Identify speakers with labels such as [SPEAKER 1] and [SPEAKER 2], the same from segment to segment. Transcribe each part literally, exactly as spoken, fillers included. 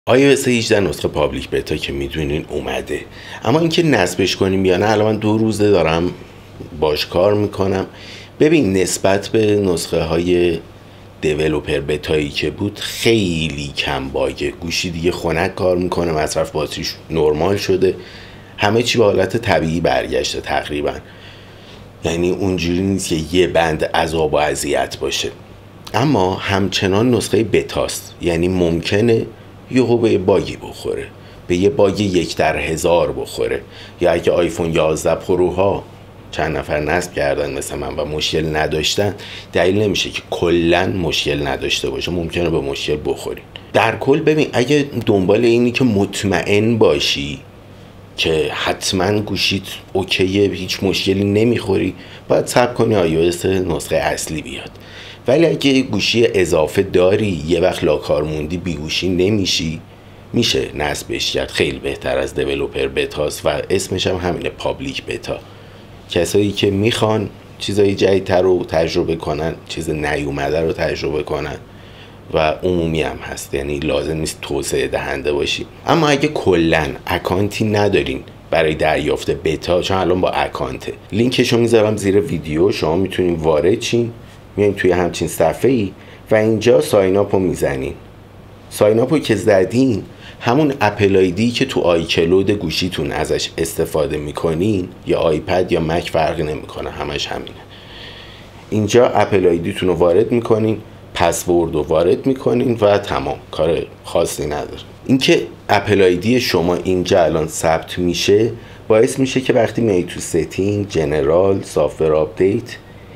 [SPEAKER 1] آی او اس هجده نسخه پابلیک بتا که میدونین اومده، اما اینکه نصبش کنیم یا نه الان من دو روزه دارم باش کار میکنم. ببین نسبت به نسخه های دیولوپر بتایی که بود خیلی کم باگه، گوشی دیگه خنک کار میکنه، مصرف باتریش نرمال شده، همه چی به حالت طبیعی برگشته تقریبا. یعنی اونجوری نیست که یه بند عذاب و اذیت باشه، اما همچنان نسخه بتاست، یعنی ممکنه یهو به یه باگی بخوره، به یه باگ یک در هزار بخوره. یا اگه آیفون یازده پروها چند نفر نصب کردن مثل من و مشکل نداشتن، دلیل نمیشه که کلا مشکل نداشته باشه، ممکنه به مشکل بخورین. در کل ببین اگه دنبال اینی که مطمئن باشی که حتما گوشیت اوکیه، هیچ مشکلی نمیخوری، باید صبر کنی آی او اس نسخه اصلی بیاد. ولی اگه گوشی اضافه داری، یه وقت لاکار موندی، بی گوشی نمیشی، میشه نصبش کرد. خیلی بهتر از دیولوپر بتاست و اسمش هم همینه، پابلیک بتا. کسایی که میخوان چیزای جدیدتر رو تجربه کنن، چیز نیومده رو تجربه کنن و عمومی هم هست، یعنی لازم نیست توسعه دهنده باشی. اما اگه کلا اکانتی ندارین برای دریافت بتا، چون الان با اکانته، لینکشو میذارم زیر ویدیو، شما میتونین وارد شین، میاین توی همچین صفحه ای و اینجا ساین اپ رو میزنین. ساین اپ رو که زدین، همون اپل آیدی که تو آی کلود گوشیتون ازش استفاده میکنین، یا آیپد یا مک فرقی نمیکنه، همش همینه. اینجا اپل آیدیتون رو وارد میکنین، پسورد رو وارد میکنین و تمام، کار خاصی نداره. اینکه اپل آیدی شما اینجا الان ثبت میشه باعث میشه که وقتی میای تو ستینگ، جنرال، سافتور آپدیت،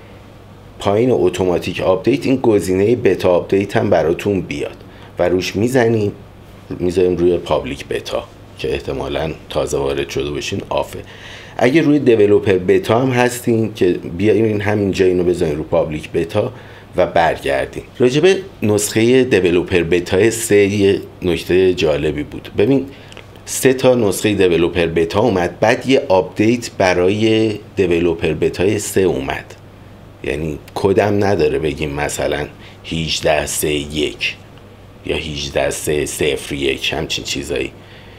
[SPEAKER 1] پایین اتوماتیک آپدیت، این گزینه بتا آپدیت هم براتون بیاد و روش میزنیم، میذاریم روی پابلیک بتا که احتمالاً تازه وارد شده باشین آفه. اگه روی دیولوپر بتا هم هستین که بیاین همینجا اینو بزنین رو پابلیک بتا و برگردین. راجب نسخه دیولوپر بتا سه یه نکته جالبی بود. ببین سه تا نسخه دیولوپر بتا اومد، بعد یه آپدیت برای دیولوپر بتا سه اومد، یعنی کدم نداره بگیم مثلا هجده سه یک یا هجده سه صفر یک، همچین چیزایی،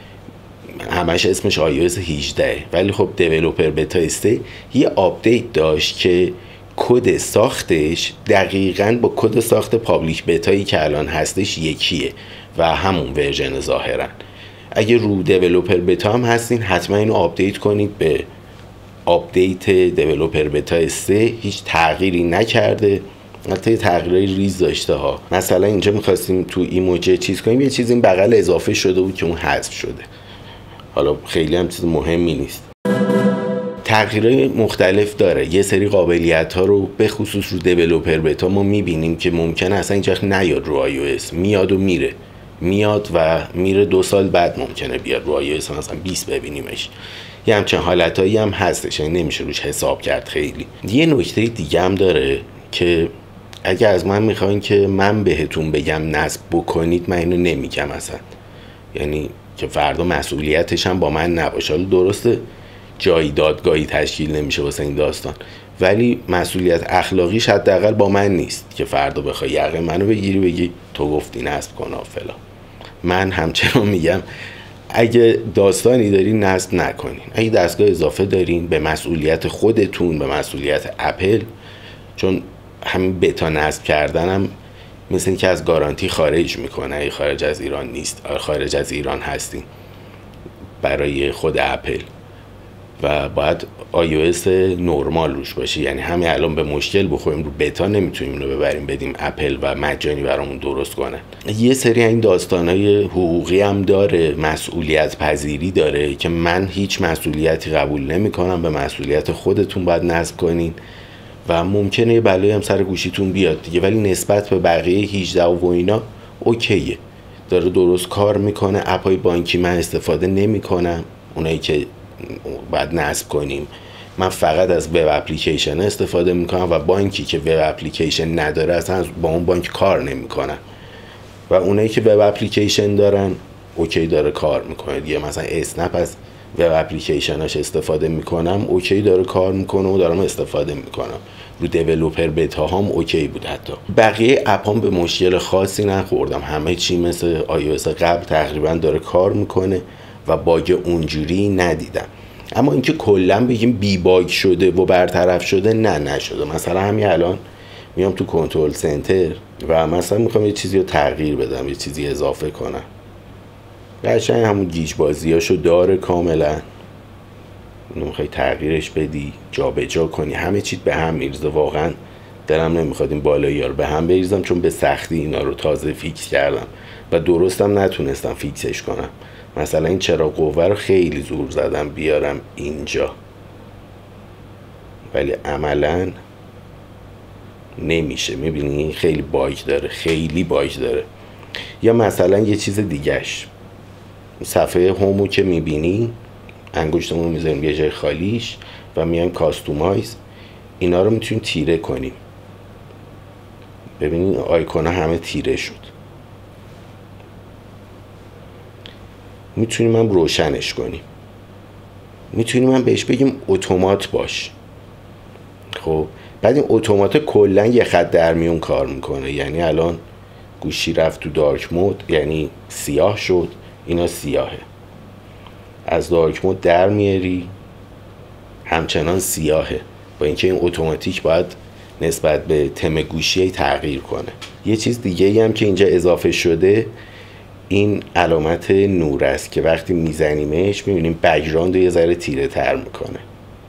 [SPEAKER 1] همش اسمش آی او اس هجده. ولی خب دیولوپر بتا سه یه آپدیت داشت که کد ساختش دقیقاً با کد ساخت پابلیک بتایی که الان هستش یکیه و همون ورژن ظاهرا. اگه رو دیولوپر بتا هم هستین حتما اینو آپدیت کنید به آپدیت دیولوپر بتا سه. هیچ تغییری نکرده، البته تغییرای ریز داشته ها. مثلا اینجا می‌خواستیم تو ایموجی چیز کنیم، یه چیزی این بغل اضافه شده بود که اون حذف شده، حالا خیلی هم چیز مهمی نیست. تغییرای مختلف داره، یه سری قابلیت ها رو به خصوص رو دیولوپر بتا ما میبینیم که ممکنه اصلا اینجا نیاد رو آی او اس، میاد و میره، میاد و میره، دو سال بعد ممکنه بیاد رو آی او اس مثلا بیست ببینیمش. یه همچین حالتایی هم هستش، یعنی نمیشه روش حساب کرد خیلی. یه نکته دیگه هم داره که اگه از من میخواین که من بهتون بگم نصب بکنید، من اینو نمیگم اصلا، یعنی که فردا مسئولیتش هم با من نباشه. حالا درسته جایی دادگاهی تشکیل نمیشه واسه این داستان، ولی مسئولیت اخلاقیش حداقل با من نیست که فردا بخوای یقه منو بگیری بگی تو گفتی نصب کن فلان. من همچنان میگم اگه داستانی دارین نصب نکنین، اگه دستگاه اضافه دارین به مسئولیت خودتون، به مسئولیت اپل، چون همین بتا نصب کردن هم مثل اینکه از گارانتی خارج میکنه اگه خارج از ایران نیست، خارج از ایران هستین برای خود اپل و باید آی او اس نرمال روش باشه. یعنی همین الان به مشکل بخوریم رو بتا نمیتونیم اینو ببریم بدیم اپل و مجانی برامون درست کنن. یه سری این داستانای حقوقی هم داره، مسئولیت پذیری داره که من هیچ مسئولیتی قبول نمیکنم، به مسئولیت خودتون باید نصب کنین و ممکنه یه بلایی هم سر گوشیتون بیاد دیگه، ولی نسبت به بقیه هجده و اینا اوکیه، داره درست کار میکنه. اپای بانکی من استفاده نمیکنم، اونایی که باید نصب کنیم، من فقط از وب اپلیکیشن استفاده میکنم و بانکی که وب اپلیکیشن نداره اصلا با اون بانک کار نمیکنن و اونایی که وب اپلیکیشن دارن اوکی داره کار میکنه دیگه. مثلا اسنپ از وب اپلیکیشناش استفاده میکنم اوکی داره کار میکنه و دارم استفاده میکنم. رو دیولپر بتا هم اوکی بود. حتی بقیه اپ هم به مشکل خاصی نخوردم، همه چی مثل آی او اس قبل تقریبا داره کار میکنه و باگ اونجوری ندیدم. اما اینکه کلا بگیم بی باگ شده و برطرف شده، نه نشده. مثلا همین الان میام تو کنترل سنتر و مثلا میخوام یه چیزی رو تغییر بدم، یه چیزی اضافه کنم، قشنگ همون گیج بازیاشو داره کاملا. اینو میخوای تغییرش بدی، جا به جا کنی، همه چیت به هم میرزه. واقعا دلم نمیخواد این بالایی ها رو به هم بریزم، چون به سختی اینا رو تازه فیکس کردم و درستم نتونستم فیکسش کنم. مثلا این چراغ قوه رو خیلی زور زدم بیارم اینجا، ولی عملا نمیشه. میبینی خیلی باگ داره، خیلی باگ داره. یا مثلا یه چیز دیگهش، صفحه هومو که میبینی انگشتمون رو میذاریم یه جای خالیش و میایم کاستومایز، اینا رو میتونیم تیره کنیم. ببینید آیکونا همه تیره شد. میتونیم هم روشنش کنیم، میتونیم هم بهش بگیم اتومات باش. خب بعد این اتومات کلا یه خط در میون کار میکنه. یعنی الان گوشی رفت تو دارک مود، یعنی سیاه شد، اینا سیاهه. از دارک مود در میاری همچنان سیاهه، با اینکه این اتوماتیک باید نسبت به تم گوشی تغییر کنه. یه چیز دیگه ای هم که اینجا اضافه شده این علامت نور است که وقتی میزنیمش میبینیم بک‌گراند رو یه ذره تیره تر میکنه.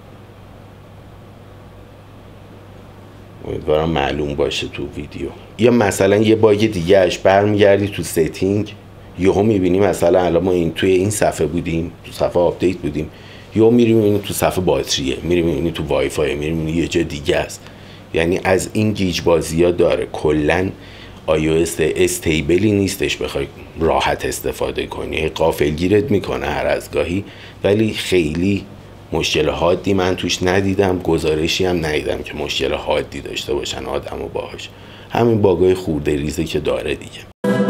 [SPEAKER 1] امیدوارم معلوم باشه تو ویدیو. یا مثلا یه باگ دیگه اش برمیگردی تو ستینگ، یهو میبینیم مثلا الان ما این توی این صفحه بودیم، تو صفحه آپدیت بودیم، یهو میریم میبینیم تو صفحه باتریه، میریم میبینیم تو وای فای، میریم میبینیم یه جا دیگه است. یعنی از این گیج بازی‌ها داره. کلا آی او اس استیبلی نیستش بخوای راحت استفاده کنی، غافلگیرت میکنه هر از گاهی، ولی خیلی مشکل حادی من توش ندیدم. گزارشی هم ندیدم که مشکل حادی داشته باشن آدمو باهاش. همین باگای خورده ریزه که داره دیگه.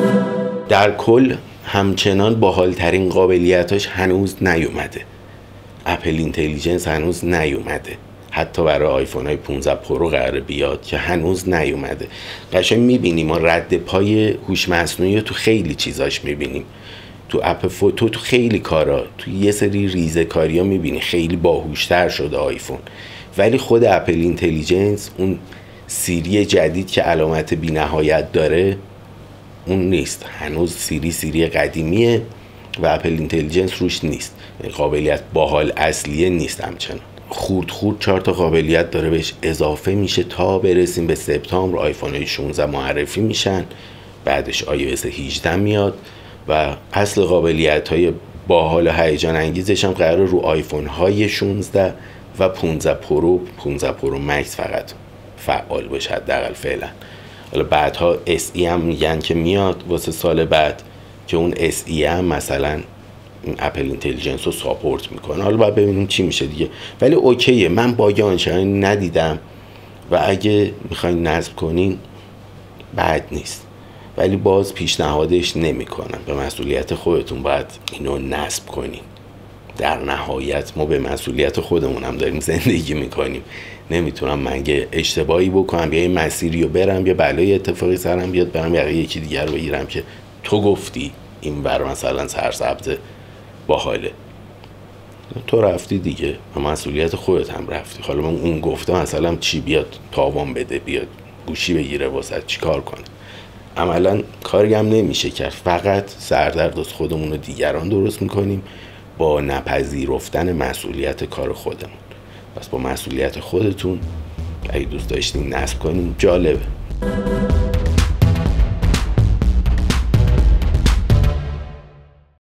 [SPEAKER 1] در کل همچنان باحال‌ترین قابلیتاش هنوز نیومده. اپل اینتلیجنس هنوز نیومده. حتی برای آیفون های پانزده پرو قراره بیاد که هنوز نیومده. قشنگ میبینیم ما رد پای هوش مصنوعی تو خیلی چیزاش میبینیم. تو اپ فوتو، تو خیلی کارا، تو یه سری ریزه کاری ها میبینی خیلی باهوشتر شده آیفون. ولی خود اپل اینتلیجنس، اون سیری جدید که علامت بی نهایت داره، اون نیست. هنوز سیری سیری قدیمیه و اپل اینتلیجنس روش نیست. قابلیت باحال اصلیه نیست. همچنان خورد خورد چهار تا قابلیت داره بهش اضافه میشه تا برسیم به سپتامبر. آیفون های شانزده معرفی میشن، بعدش آی او اس هجده میاد و اصل قابلیت های باحال و هیجان انگیزش هم قراره رو آیفون های شانزده و پانزده پرو، پانزده پرو مکس فقط فعال باشه حداقل فعلا. حالا بعدها اس ای هم میگن که میاد واسه سال بعد، که اون اس ای هم مثلا اپل اینتلیجنس رو ساپورت میکنه. حالا باید ببینیم چی میشه دیگه. ولی اوکیه، من باگ آنچنانی ندیدم و اگه میخواین نصب کنین بد نیست، ولی باز پیشنهادش نمیکنم. به مسئولیت خودتون باید اینو نصب کنین. در نهایت ما به مسئولیت خودمون هم داریم زندگی میکنیم. نمیتونم من یه اشتباهی بکنم یا یه مسیری رو برم یا بلای اتفاقی سرم بیاد برم یا یکی دیگر رو بگیرم که تو گفتی این بر مثلا سرسبز باحاله. تو رفتی دیگه و مسئولیت خودت هم رفتی. حالا من اون گفته مثلا چی بیاد تاوان بده، بیاد گوشی بگیره واسه چی کار کنه، عملا کاری هم نمیشه کرد. فقط سردرد از خودمون و دیگران درست میکنیم با نپذیرفتن مسئولیت کار خودمون. پس با مسئولیت خودتون اگه دوست داشتین نصب کنین. جالبه.